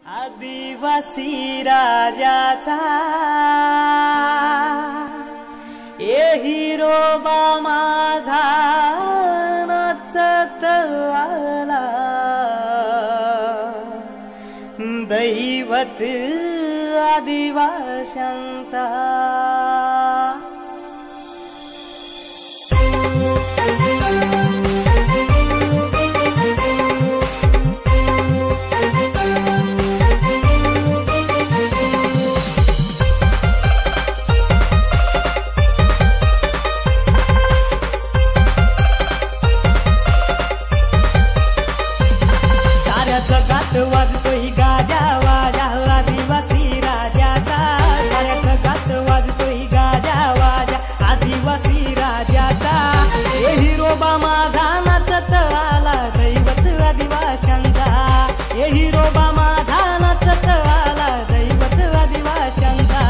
आदिवासी राजाचा हिरोबा माझा नाचत आला, दैवत आदिवाशांचा। जगात वाजतोय गाजा वाजा आदिवासी राजाचा, साऱ्या जगात वाजतोय गाजा वाजा आदिवासी राजाचा। हिरोबा माझा नाचत आला, दैवत आदिवाशांचा। हिरोबा माझा नाचत आला, दैवत आदिवाशांचा।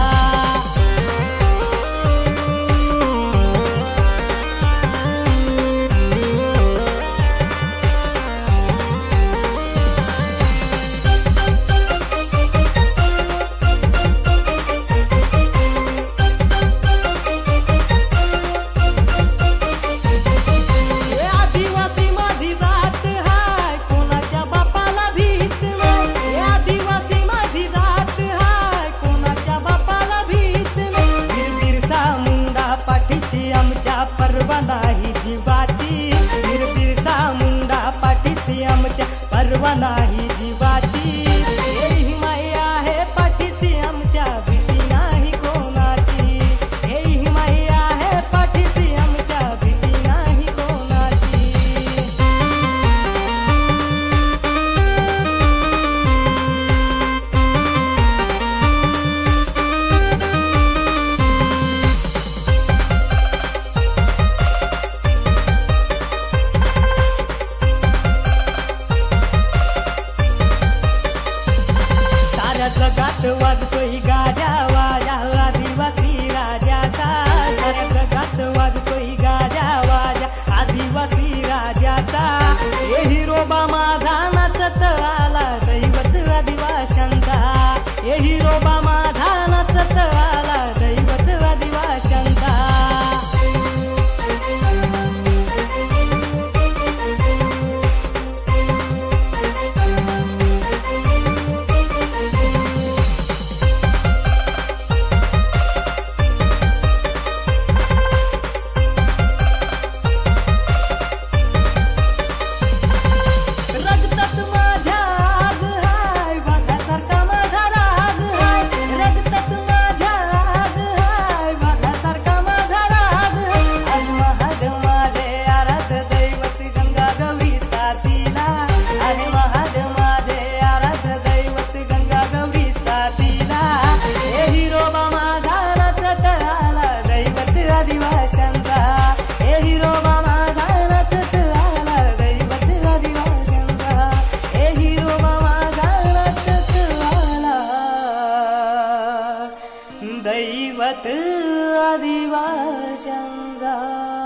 परवा नाही जीवाची, बिरसा मुंडा पाठीशी आमच्या परवा नाही जीवाची। ही माया आहे पाठीशी आमच्या, भीती नाही कोणाची। ही माया आहे पाठीशी आमच्या, भीती नाही कोणाची। जगात वाजतोय गाजा वाजा आदिवासी राजाचा, साऱ्या जगात वाजतोय गाजा वाजा आदिवासी राजाचा। हिरोबा माझा नाचत आला, दैवत आदिवाशांचा। हिरोबा माझा नाचत आला, दैवत आदिवाशांचा। दैवत आदिवाशांचा।